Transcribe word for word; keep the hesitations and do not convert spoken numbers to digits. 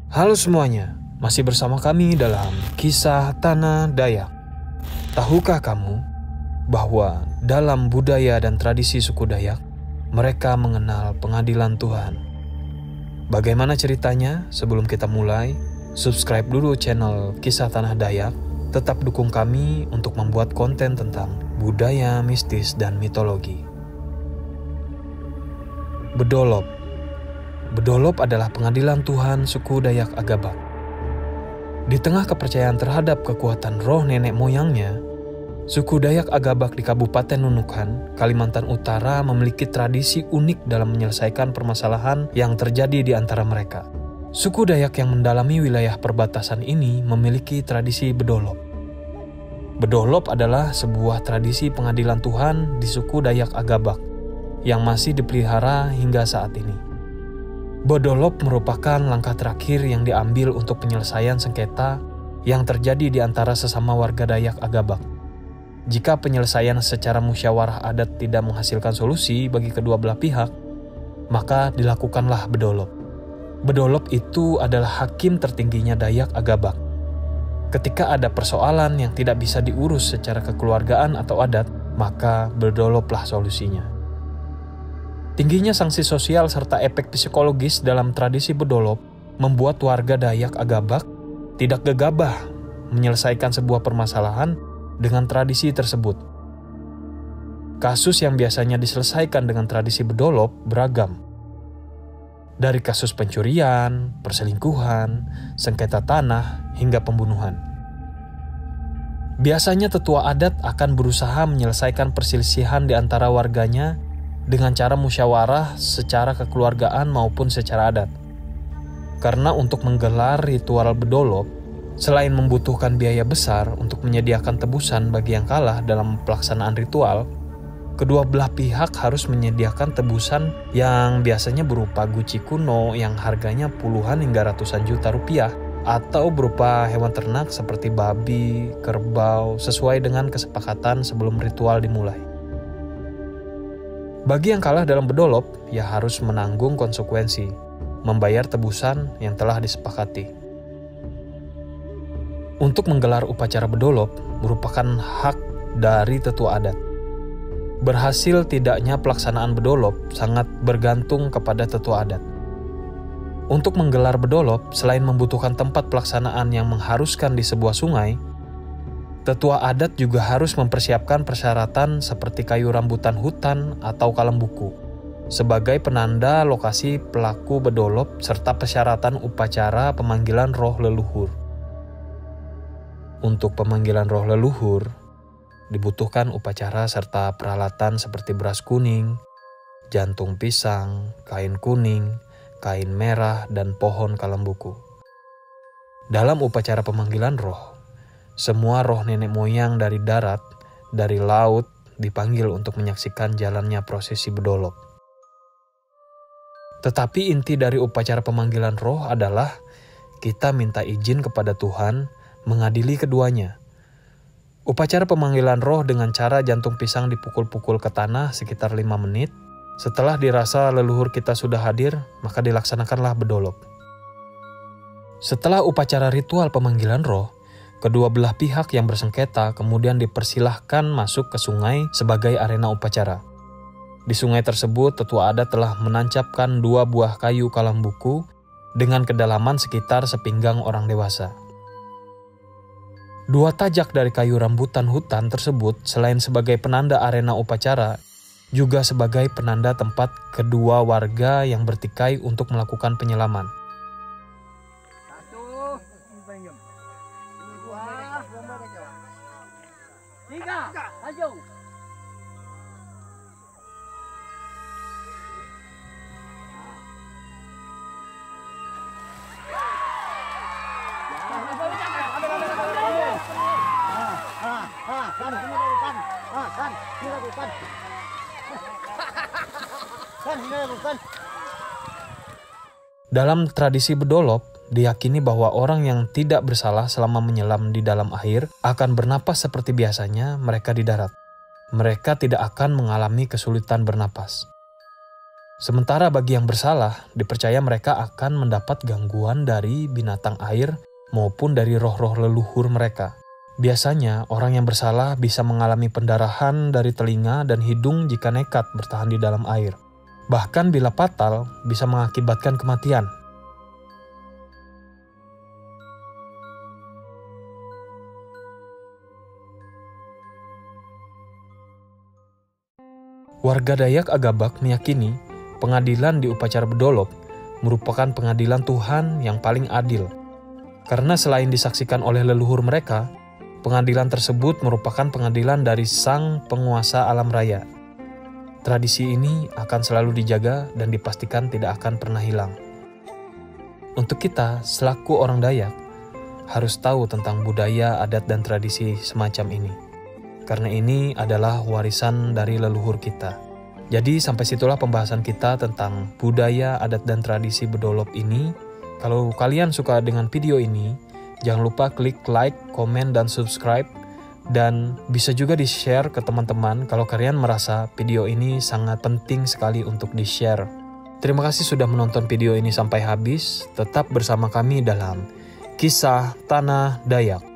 Halo semuanya, masih bersama kami dalam Kisah Tanah Dayak. Tahukah kamu bahwa dalam budaya dan tradisi suku Dayak, mereka mengenal pengadilan Tuhan? Bagaimana ceritanya? Sebelum kita mulai, subscribe dulu channel Kisah Tanah Dayak. Tetap dukung kami untuk membuat konten tentang budaya, mistis, dan mitologi. Bedolop. Bedolop adalah pengadilan Tuhan suku Dayak Agabak. Di tengah kepercayaan terhadap kekuatan roh nenek moyangnya, suku Dayak Agabak di Kabupaten Nunukan, Kalimantan Utara memiliki tradisi unik dalam menyelesaikan permasalahan yang terjadi di antara mereka. Suku Dayak yang mendalami wilayah perbatasan ini memiliki tradisi bedolop. Bedolop adalah sebuah tradisi pengadilan Tuhan di suku Dayak Agabak yang masih dipelihara hingga saat ini. Bedolop merupakan langkah terakhir yang diambil untuk penyelesaian sengketa yang terjadi di antara sesama warga Dayak Agabak. Jika penyelesaian secara musyawarah adat tidak menghasilkan solusi bagi kedua belah pihak, maka dilakukanlah bedolop. Bedolop itu adalah hakim tertingginya Dayak Agabak. Ketika ada persoalan yang tidak bisa diurus secara kekeluargaan atau adat, maka bedoloplah solusinya. Tingginya sanksi sosial serta efek psikologis dalam tradisi bedolop membuat warga Dayak Agabak tidak gegabah menyelesaikan sebuah permasalahan dengan tradisi tersebut. Kasus yang biasanya diselesaikan dengan tradisi bedolop beragam. Dari kasus pencurian, perselingkuhan, sengketa tanah, hingga pembunuhan. Biasanya tetua adat akan berusaha menyelesaikan perselisihan di antara warganya dengan cara musyawarah secara kekeluargaan maupun secara adat. Karena untuk menggelar ritual bedolop, selain membutuhkan biaya besar untuk menyediakan tebusan bagi yang kalah dalam pelaksanaan ritual, kedua belah pihak harus menyediakan tebusan yang biasanya berupa guci kuno yang harganya puluhan hingga ratusan juta rupiah, atau berupa hewan ternak seperti babi, kerbau, sesuai dengan kesepakatan sebelum ritual dimulai. Bagi yang kalah dalam bedolop, ia harus menanggung konsekuensi, membayar tebusan yang telah disepakati. Untuk menggelar upacara bedolop merupakan hak dari tetua adat. Berhasil tidaknya pelaksanaan bedolop sangat bergantung kepada tetua adat. Untuk menggelar bedolop, selain membutuhkan tempat pelaksanaan yang mengharuskan di sebuah sungai, tetua adat juga harus mempersiapkan persyaratan seperti kayu rambutan hutan atau kalembuku sebagai penanda lokasi pelaku bedolop serta persyaratan upacara pemanggilan roh leluhur. Untuk pemanggilan roh leluhur, dibutuhkan upacara serta peralatan seperti beras kuning, jantung pisang, kain kuning, kain merah, dan pohon kalembuku. Dalam upacara pemanggilan roh, semua roh nenek moyang dari darat, dari laut, dipanggil untuk menyaksikan jalannya prosesi bedolop. Tetapi inti dari upacara pemanggilan roh adalah kita minta izin kepada Tuhan mengadili keduanya. Upacara pemanggilan roh dengan cara jantung pisang dipukul-pukul ke tanah sekitar lima menit. Setelah dirasa leluhur kita sudah hadir, maka dilaksanakanlah bedolop. Setelah upacara ritual pemanggilan roh, kedua belah pihak yang bersengketa kemudian dipersilahkan masuk ke sungai sebagai arena upacara. Di sungai tersebut, tetua adat telah menancapkan dua buah kayu kalembuku dengan kedalaman sekitar sepinggang orang dewasa. Dua tajak dari kayu rambutan hutan tersebut selain sebagai penanda arena upacara, juga sebagai penanda tempat kedua warga yang bertikai untuk melakukan penyelaman. Satu, dua, tiga, maju. Dalam tradisi bedolop, diyakini bahwa orang yang tidak bersalah selama menyelam di dalam air akan bernapas seperti biasanya mereka di darat. Mereka tidak akan mengalami kesulitan bernapas. Sementara bagi yang bersalah, dipercaya mereka akan mendapat gangguan dari binatang air maupun dari roh-roh leluhur mereka. Biasanya, orang yang bersalah bisa mengalami pendarahan dari telinga dan hidung jika nekat bertahan di dalam air. Bahkan bila fatal, bisa mengakibatkan kematian. Warga Dayak Agabak meyakini pengadilan di upacara bedolop merupakan pengadilan Tuhan yang paling adil. Karena selain disaksikan oleh leluhur mereka, pengadilan tersebut merupakan pengadilan dari sang penguasa alam raya. Tradisi ini akan selalu dijaga dan dipastikan tidak akan pernah hilang. Untuk kita, selaku orang Dayak, harus tahu tentang budaya, adat, dan tradisi semacam ini. Karena ini adalah warisan dari leluhur kita. Jadi sampai situlah pembahasan kita tentang budaya, adat, dan tradisi bedolop ini. Kalau kalian suka dengan video ini, jangan lupa klik like, komen, dan subscribe. Dan bisa juga di-share ke teman-teman kalau kalian merasa video ini sangat penting sekali untuk di-share. Terima kasih sudah menonton video ini sampai habis. Tetap bersama kami dalam Kisah Tanah Dayak.